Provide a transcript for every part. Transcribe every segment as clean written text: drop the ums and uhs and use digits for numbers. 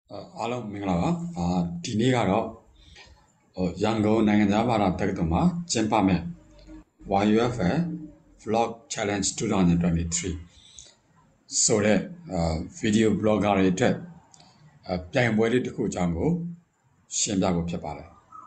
အားလုံးမင်္ဂလာပါဒီနေ့ကတော့ရန်ကုန်နိုင်ငံသားဘာသာတက္ကသိုလ်မှာကျင်းပမယ် YUFL Vlog Challenge 2023ဆိုတဲ့ဗီဒီယိုဘလော့ဂါတွေအတွက်ပြိုင်ပွဲလေးတစ်ခုအကြောင်းကိုရှင်းပြဖို့ဖြစ်ပါတယ်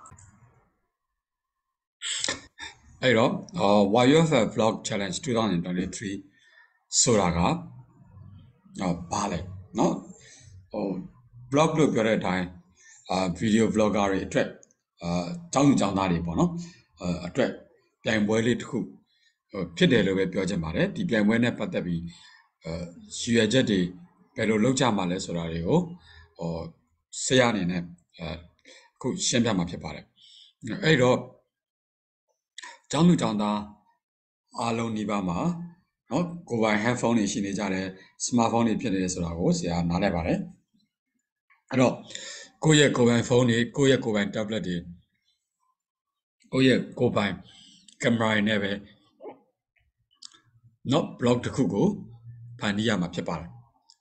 အဲ့တော့YUFL Vlog Challenge 2023ဆိုတာကဘာလဲเนาะblog လို့ပြောတဲ့အတိုင်းဗီဒီယို vlogger တွေအတွက်ကျောင်းသူကျောင်းသားတွေပေါ့နော်အတွက်ပြိုင်ပွဲလေးတစ်ခုဖြစ်တယ်လို့ပဲပြောချင်ပါတယ်ဒီပြိုင်ပွဲနဲ့ပတ်သက်ပြီးရည်ရွယ်ချက်တွေဘယ်လိုလုပ်ကြမှာလဲဆိုတာတွေကိုဆရာအနေနဲ့အခုရှင်းပြမှာဖြစ်ပါတယ်အဲ့တော့ကျောင်းသူကျောင်းသားအားလုံးဒီပါမှာနော်ကိုယ်ပိုင် headphone တွေရှိနေကြတယ် smartphone တွေဖြစ်နေတယ်ဆိုတာကိုဆရာနားလည်ပါတယ်အဲ့တော့ကိုယ့်ရဲ့ကိုယ်ပိုင်ဖုန်းတွေကိုယ့်ရဲ့ကိုယ်ပိုင် tablet တွေကိုယ့်ရဲ့ကိုယ်ပိုင်ကင်မရာတွေနဲ့ပဲเนาะ blog တစ်ခုကိုဖန်တီးရမှာဖြစ်ပါတယ်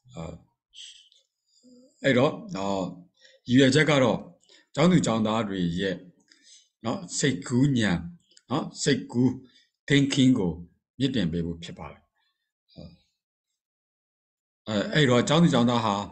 အဲ့တော့ရည်ရွယ်ချက်ကတော့ကျောင်းသူကျောင်းသားတွေရဲ့เนาะစိတ်ကူးဉာဏ်เนาะစိတ်ကူး thinking ကိုမြင့်တင်ပေးဖို့ဖြစ်ပါတယ်အဲ့တော့ကျောင်းသူကျောင်းသားဟာ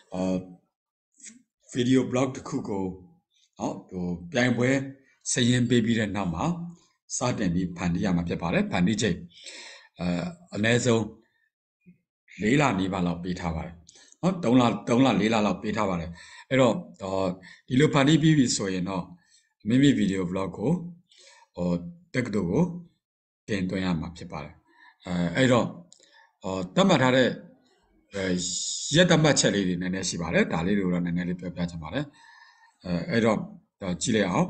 ဗီဒီယို blog တစ်ခုကိုเนาะပြိုင်ပွဲစရင်ပေးပြီးတဲ့နောက်မှာစတင်ပြီးဖန်တီးရမှာဖြစ်ပါတယ်ဖန်တီးချိန်အနည်းဆုံး4လနီးပါးလောက်ပေးထားပါတယ်เนาะ3လ4လလောက်ပေးထားပါတယ်အဲ့တော့ဒီလိုဖန်တီးပြီးပြီဆိုရင်တော့မိမိဗီဒီယို blog ကိုတက္ကသိုလ်ကိုတင်သွင်းရမှာဖြစ်ပါတယ်အဲ့တော့သတ်မှတ်ထားတဲ့ရက်သတ်မှတ်ချက်လေးတွေနည်းနည်းရှိပါတယ်ဒါလေးတွေကိုတော့နည်းနည်းလေးပြောပြချင်ပါတယ်အဲ့တော့ကြည့်လိုက်အောင်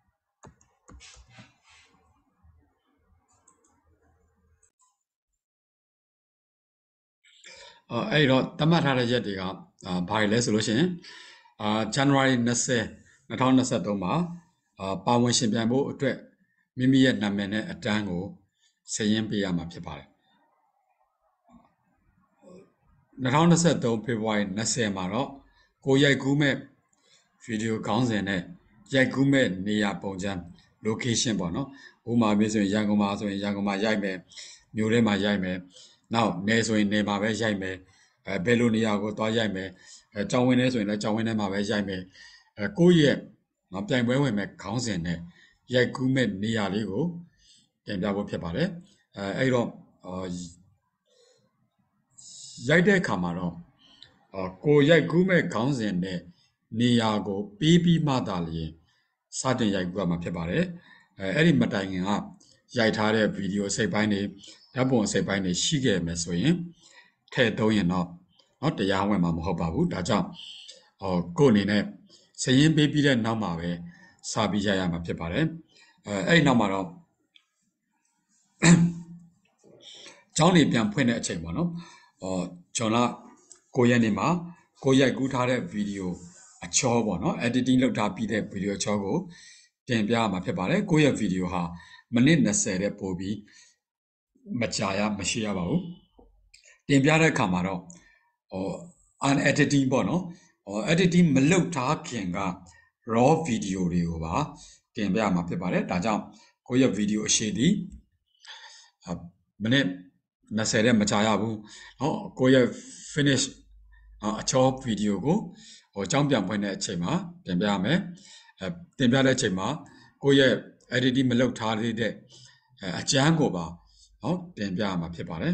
အဲ့တော့သတ်မှတ်ထားတဲ့ရက်တွေကဘာတွေလဲဆိုလို့ရှိရင်January 20 2023မှာပါဝင်ရှင်ပြိုင်ဖို့အတွက်မိမိရဲ့နာမည်နဲ့အတန်းကိုစာရင်းပေးရမှာဖြစ်ပါတယ်2023 February 20မှာတော့ကိုရိုက်ကူးမဲ့ဗီဒီယိုခေါင်းစဉ်နဲ့ရိုက်ကူးမဲ့နေရာပုံစံ location ပေါ့နော်ဥပမာမျိုးဆိုရင်ရန်ကုန်မှာဆိုရင်ရန်ကုန်မှာရိုက်မယ်မြို့ထဲမှာရိုက်မယ်နောက်နယ်ဆိုရင်နယ်မှာပဲရိုက်မယ်ဘယ်လိုနေရာကိုသွားရိုက်မယ်ကျောင်းဝင်းထဲဆိုရင်လည်းကျောင်းဝင်းထဲမှာပဲရိုက်မယ်ကိုယ့်ရဲ့ပြိုင်ပွဲဝင်မဲ့ခေါင်းစဉ်နဲ့ရိုက်ကူးမဲ့နေရာလေးကိုတင်ပြဖို့ဖြစ်ပါတယ်အဲ့တော့ရိုက်တဲ့အခါမှာတော့ကိုရိုက်ကူးမဲ့ခေါင်းစဉ်နဲ့နေရာကိုပေးပြီးမှသာလျှင်စတင်ရိုက်ကူးရမှာဖြစ်ပါတယ်အဲ့ဒီမတိုင်ခင်ကရိုက်ထားတဲ့ဗီဒီယိုအစိပ်ပိုင်းတွေဓာတ်ပုံအစိပ်ပိုင်းတွေရှိခဲ့မယ်ဆိုရင်ထည့်သုံးရင်တော့တရားဝင်မှာမဟုတ်ပါဘူးဒါကြောင့်ကိုအနေနဲ့စရင်ပေးပြီးတဲ့နောက်မှာပဲစာပြီးရိုက်ရမှာဖြစ်ပါတယ်အဲ့ဒီနောက်မှာတော့ကျောင်းတွေပြန်ဖွင့်တဲ့အချိန်ပေါ့နော်ဂျွန်လ9ရက်နေ့မှာကိုရိုက်ကူးထားတဲ့ဗီဒီယိုအချောပေါ့နော် editing လုပ်ထားပြီးတဲ့ဗီဒီယိုအချောကိုတင်ပြရမှာဖြစ်ပါတယ်ကိုရဲ့ဗီဒီယိုဟာမိနစ်20တဲ့ပို့ပြီးမကြာရမရှိရပါဘူးတင်ပြတဲ့အခါမှာတော့unediting ပေါ့နော်editing မလုပ်ထားခင်က raw ဗီဒီယိုတွေကိုပါတင်ပြရမှာဖြစ်ပါတယ်ဒါကြောင့်ကိုရဲ့ဗီဒီယိုအရှိသည်မိနစ်20တဲ့မကြာရဘူးเนาะကိုရဲ့ finish အချောဗီဒီယိုကိုကျောင်းပြန်ဖွင့်တဲ့အချိန်မှာတင်ပြရမယ်တင်ပြတဲ့အချိန်မှာကိုရဲ့ editing မလုပ်ထားသေးတဲ့အကျန်းကိုပါเนาะတင်ပြရမှာဖြစ်ပါတယ်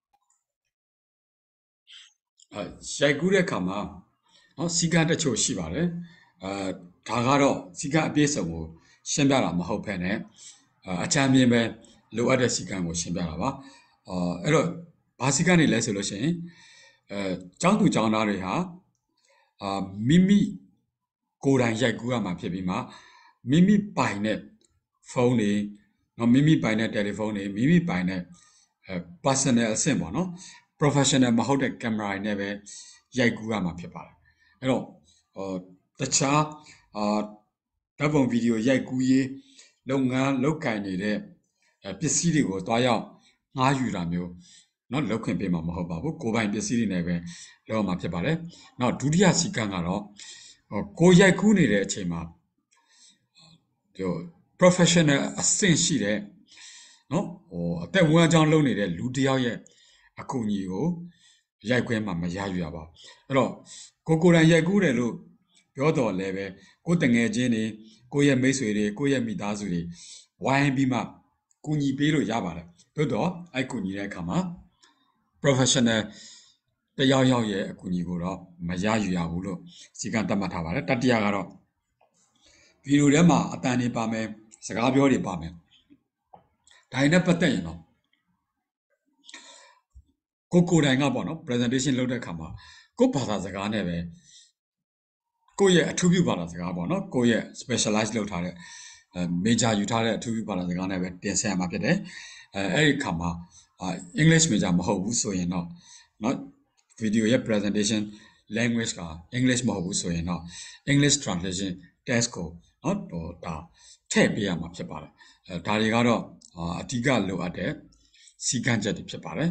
ရိုက်ကူးတဲ့အခါမှာเนาะစီကံတချို့ရှိပါတယ်ဒါကတော့စီကံအပြည့်စုံကိုရှင်းပြတာမဟုတ်ဘဲနဲ့အချမ်းမြင်ပဲလိုအပ်တဲ့စီကံကိုရှင်းပြတာပါအဲ့တော့ဘာစီကံနေလဲဆိုလို့ရှိရင်ကျောင်းသူကျောင်းသားတွေဟာမိမိကိုယ်တိုင်ရိုက်ကူးရမှာဖြစ်ပြီးမှမိမိပိုင်တဲ့ဖုန်းတွေနော်မိမိပိုင်တဲ့တယ်လီဖုန်းတွေမိမိပိုင်တဲ့ personal အဆင့်ပေါ့နော် professional မဟုတ်တဲ့ကင်မရာတွေနဲ့ပဲရိုက်ကူးရမှာဖြစ်ပါတယ်အဲ့တော့တခြားဓာတ်ပုံဗီဒီယိုရိုက်ကူးရေးလုပ်ငန်းလုပ်ကင်နေတဲ့ပစ္စည်းတွေကိုတွားရောက်ငှားယူတာမျိုးနော်လောက်ခွင့်ပေးမှာမဟုတ်ပါဘူးကိုယ်ပိုင်ပစ္စည်းတွေနဲ့ပဲလောက်မှာဖြစ်ပါတယ်နောက်ဒုတိယစီကံကတော့ကိုရိုက်ကူးနေတဲ့အချိန်မှာဒီ professional အဆင့်ရှိတဲ့နော်အသက်ဝင်ကြောင်းလုပ်နေတဲ့လူတစ်ယောက်ရဲ့အကူအညီကိုရိုက်ခွဲမှာမရယူရပါဘူးအဲ့တော့ကိုယ်တိုင်ရိုက်ကူးတယ်လို့ပြောတော်လဲပဲကိုယ်တငယ်ချင်းတွေကိုယ့်ရဲ့မိတ်ဆွေတွေကိုယ့်ရဲ့မိသားစုတွေဝိုင်းပြီးမှကူညီပေးလို့ရပါတယ်သို့တော့အဲ့ကူညီတဲ့အခါမှာ professional တယောက်ရဲ့အကူအညီကိုတော့မရယူရဘူးလို့စီကံသတ်မှတ်ထားပါတယ်တတိယကတော့ဗီဒီယိုထဲမှာအတန်တွေပါမယ်စကားပြောတွေပါမယ်ဒါနဲ့ပတ်သက်ရင်တော့ကိုယ်တိုင်ကပေါ့နော် presentation လုပ်တဲ့အခါမှာကိုယ်ဘာသာစကားနဲ့ပဲကိုယ့်ရဲ့အထူးပြုဘာသာစကားပေါ့နော်ကိုယ့်ရဲ့ specialize လုပ်ထားတဲ့major ယူထားတဲ့အထူးပြုဘာသာစကားနဲ့ပဲတင်ဆက်ရမှာဖြစ်တယ်အဲ့ဒီအခါမှာEnglish major မဟုတ်ဘူးဆိုရင်တော့เนาะ video ရဲ့ presentation language က English မဟုတ်ဘူးဆိုရင်တော့ English translation test ကိုเนาะဒါထည့်ပေးရမှာဖြစ်ပါတယ်ဒါတွေကတော့အဓိကလိုအပ်တဲ့စီကံချက်တွေဖြစ်ပါတယ်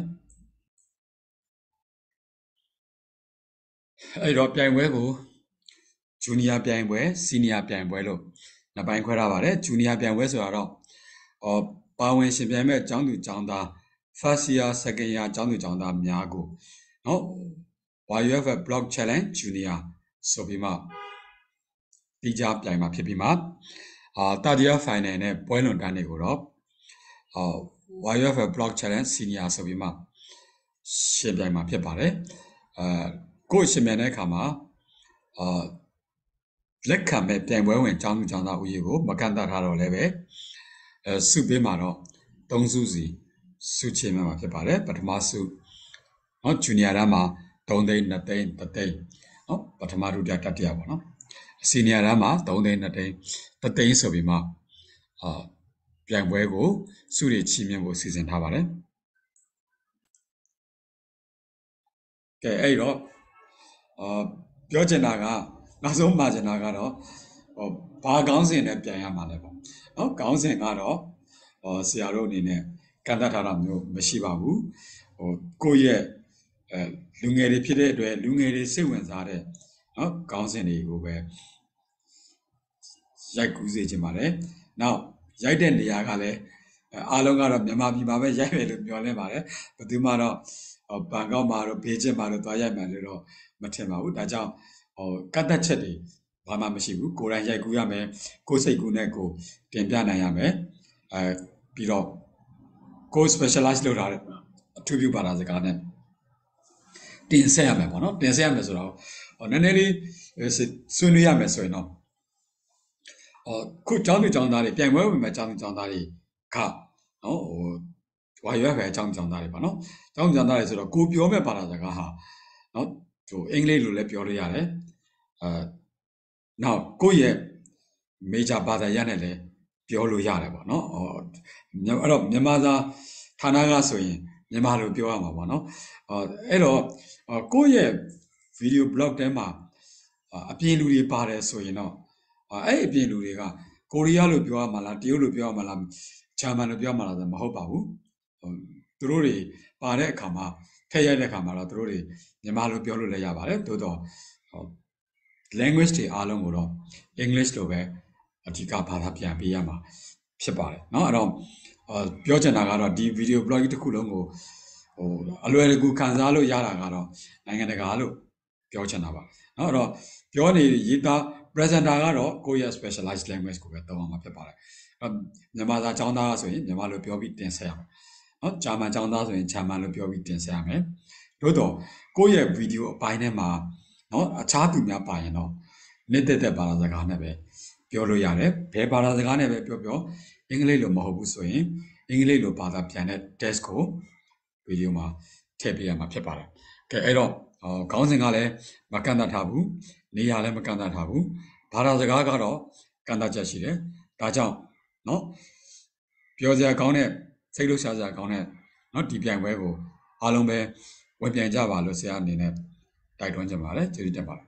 အဲ့တော့ပြိုင်ပွဲကို junior ပြိုင်ပွဲ senior ပြိုင်ပွဲလို့နှစ်ပိုင်းခွဲထားပါတယ် junior ပြိုင်ပွဲဆိုတာတော့ပါဝင်ရှင်ပြိုင်မဲ့ကျောင်းသူကျောင်းသား first year second year ကျောင်းသူကျောင်းသားများကိုเนาะ YUF Blog Challenge Junior ဆိုပြီးမှတီးခြားပြိုင်မှာဖြစ်ပြီးမှthird year final နဲ့ပွဲလွန်တန်းတွေကိုတော့YUF Blog Challenge Senior ဆိုပြီးမှရှင်ပြိုင်မှာဖြစ်ပါတယ်ကိုရှင်ပြိုင်တဲ့အခါမှာလက်ခံမဲ့ပြိုင်ပွဲဝင်ကျောင်းသူကျောင်းသားဦးရေကိုမကန့်သတ်ထားတော့လည်းပဲစုပေးမှာတော့3စုစီစုချင်မှာဖြစ်ပါတယ်ပထမစုเนาะ junior တန်းမှာ3သိန်း2သိန်း3သိန်းเนาะပထမဒုတိယတတိယပေါ့เนาะ senior တန်းမှာ3သိန်း2သိန်း3သိန်းဆိုပြီးမှပြိုင်ပွဲကိုစုတွေချီးမြှင့်ဖို့စီစဉ်ထားပါတယ်ကဲအဲ့တော့ပြောချင်တာကနောက်ဆုံးမှာချင်တာကတော့ဘာခေါင်းစဉ်နဲ့ပြန်ရမှာလဲပေါ့เนาะခေါင်းစဉ်ကတော့ဆရာတို့အနေနဲ့ကန့်သတ်ထားတာမျိုးမရှိပါဘူးကိုယ့်ရဲ့လူငယ်တွေဖြစ်တဲ့အတွက်လူငယ်တွေစိတ်ဝင်စားတဲ့เนาะခေါင်းစဉ်တွေကိုပဲရိုက်ကူးစေချင်ပါတယ်နောက်ရိုက်တဲ့နေရာကလည်းအားလုံးကတော့မြန်မာပြည်မှာပဲရိုက်မယ်လို့ပြောနေပါတယ်ဘယ်သူမှတော့ဘန်ကောက်မှာတော့ဘေကျင်းမှာတော့သွားရိုက်မယ်လို့တော့မထင်ပါဘူးဒါကြောင့်ကတ်သက်ချက်တွေဘာမှမရှိဘူးကိုယ်တိုင်ရိုက်ကူးရမယ်ကိုယ်စိတ်ကူးနဲ့ကိုတင်ပြနိုင်ရမယ်ပြီးတော့ကိုယ် specialize လုပ်ထားတဲ့အထူးပြုဘာသာစကားနဲ့တင်ဆက်ရမယ်ပေါ့နော်တင်ဆက်ရမယ်ဆိုတော့နည်းနည်းလေးဆွေးနွေးရမယ်ဆိုရင်တော့ခုကျောင်းသူကျောင်းသားတွေပြိုင်ပွဲဝင်မဲ့ကျောင်းသူကျောင်းသားတွေကနော်ဝါရွက်ပဲကျောင်းသူကျောင်းသားတွေပါနော်ကျောင်းသူကျောင်းသားတွေဆိုတော့ကိုပြောမဲ့ဘာသာစကားဟာနော်အင်္ဂလိပ်လိုလည်းပြောလို့ရတယ်နောက်ကိုယ့်ရဲ့ major ဘာသာရပ်နဲ့လည်းပြောလို့ရတယ်ပေါ့နော်အဲ့တော့မြန်မာစာဌာနကဆိုရင်မြန်မာလိုပြောရမှာပေါ့နော်အဲ့တော့ကိုယ့်ရဲ့ video blog ထဲမှာအပြင်လူတွေပါတယ်ဆိုရင်တော့အဲ့အပြင်လူတွေကကိုရီးယားလိုပြောရမှာလားတရုတ်လိုပြောရမှာလားဂျာမန်လိုပြောရမှာလားဆိုမဟုတ်ပါဘူးသူတို့တွေပါတဲ့အခါမှာထည့်ရိုက်တဲ့အခါမှာတော့သူတို့တွေမြန်မာလိုပြောလို့လည်းရပါတယ်သို့တော့language တွေအားလုံးကိုတော့ English လိုပဲအဓိကဘာသာပြန်ပေးရမှာဖြစ်ပါတယ်เนาะအဲ့တော့ပြောချင်တာကတော့ဒီ video blog တစ်ခုလုံးကိုအလွယ်တကူခန်းစားလို့ရတာကတော့နိုင်ငံတကာလို့ပြောချင်တာပါเนาะအဲ့တော့ပြောနေရေးသား presenter ကတော့ကိုယ့်ရဲ့ specialized language ကိုပဲသုံးအောင်မှာဖြစ်ပါတယ်မြန်မာစာကျောင်းသားဆိုရင်မြန်မာလိုပြောပြီးတင်ဆက်ရမယ်เนาะဂျာမန်ကျောင်းသားဆိုရင်ဂျာမန်လိုပြောပြီးတင်ဆက်ရမယ်သို့တော့ကိုယ့်ရဲ့ video အပိုင်းထဲမှာเนาะအခြားသူများပါရင်တော့နေတဲ့ဘာသာစကားနဲ့ပဲပြောလို့ရတယ်ဘယ်ဘာသာစကားနဲ့ပဲပြောအင်္ဂလိပ်လိုမဟုတ်ဘူးဆိုရင်အင်္ဂလိပ်လိုဘာသာပြန်တဲ့ test ကိုဗီဒီယိုမှာထည့်ပေးရမှာဖြစ်ပါတယ်ကဲအဲ့တော့ခေါင်းစဉ်ကလည်းမကန့်သတ်ထားဘူးနေရာလည်းမကန့်သတ်ထားဘူးဘာသာစကားကတော့ကန့်သတ်ချက်ရှိတယ်ဒါကြောင့်เนาะပြောစရာကောင်းတဲ့စိတ်လှုပ်ရှားစရာကောင်းတဲ့เนาะဒီပြိုင်ပွဲကိုအားလုံးပဲဝင်ပြိုင်ကြပါလို့ဆရာအနေနဲ့တိုက်တွန်းချင်ပါတယ်ကျေးဇူးတင်ပါတယ်